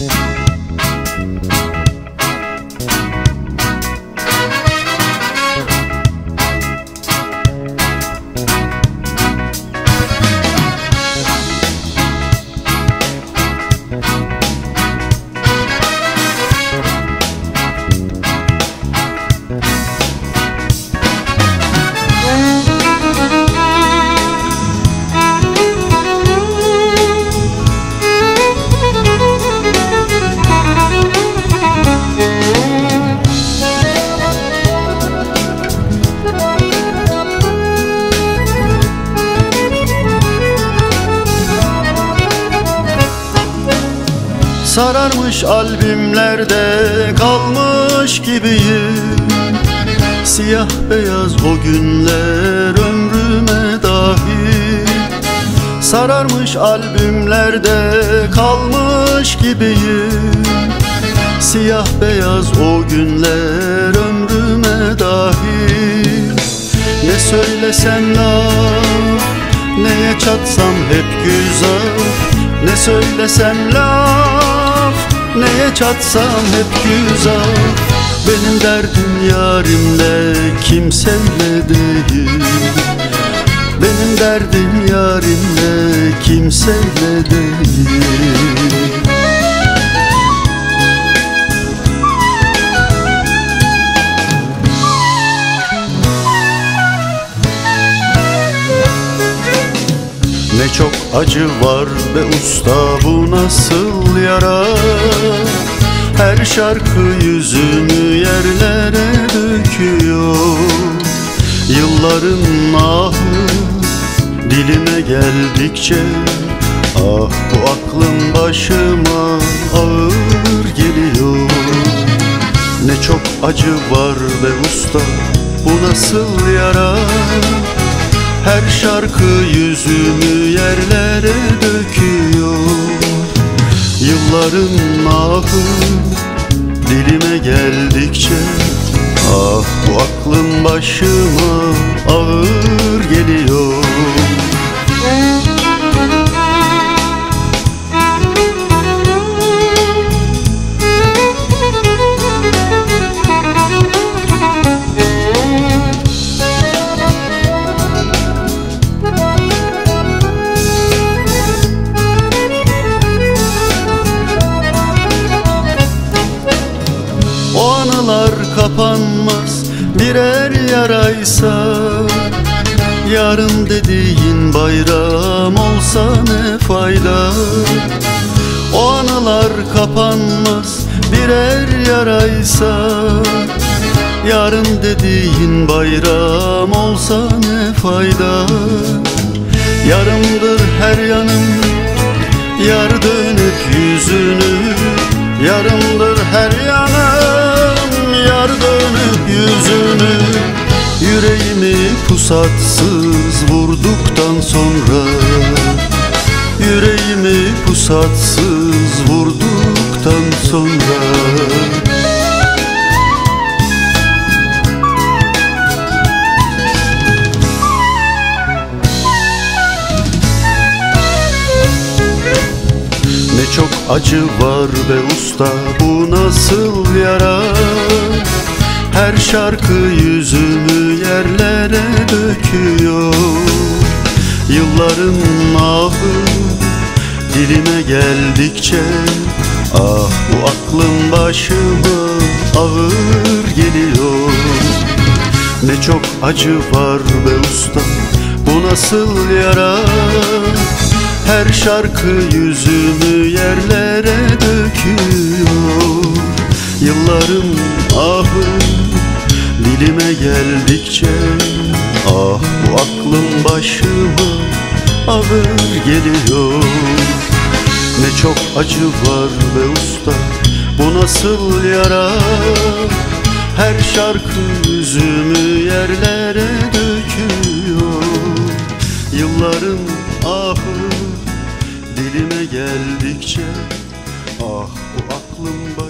Sararmış albümlerde kalmış gibiyim. Siyah beyaz o günler ömrüme dahil. Sararmış albümlerde kalmış gibiyim. Siyah beyaz o günler ömrüme dahil. Ne söylesem laf, neye çatsam hep güzel. Ne söylesem laf, neye çatsam hep güzel. Benim derdim yarimle, kimseyle değil. Benim derdim yarimle, kimseyle değil. Ne çok acı var be usta, bu nasıl yara. Her şarkı yüzünü yerlere döküyor. Yılların ahı dilime geldikçe, ah bu aklım başıma ağır geliyor. Ne çok acı var be usta, bu nasıl yara. Her şarkı yüzümü yerlere döküyor. Yılların ahı dilime geldikçe, ah bu aklım başıma ağır geliyor. O anılar kapanmaz birer yaraysa, yarın dediğin bayram olsa ne fayda. O anılar kapanmaz birer yaraysa, yarın dediğin bayram olsa ne fayda. Yarımdır her yanım, yar dönüp yüzünü. Yarımdır her yanım, yar dönüp yüzünü. Yüreğimi pusatsız vurduktan sonra, yüreğimi pusatsız vurduktan sonra. Ne çok acı var be usta, bu nasıl yara. Her şarkı yüzümü yerlere döküyor. Yılların ahı dilime geldikçe, ah bu aklım başıma ağır geliyor. Ne çok acı var be usta, bu nasıl yara. Her şarkı yüzümü yerlere döküyor. Yılların ahı dilime geldikçe, ah bu aklım başıma ağır geliyor. Ne çok acı var be usta, bu nasıl yara. Her şarkı yüzümü yerlere döküyor. Yılların ahı dilime geldikçe, ah bu aklım